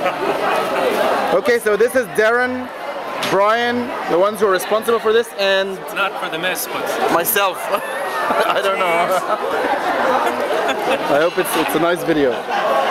Okay, so this is Darren, Brian, the ones who are responsible for this, and not for the mess, but myself. I don't know. I hope it's a nice video.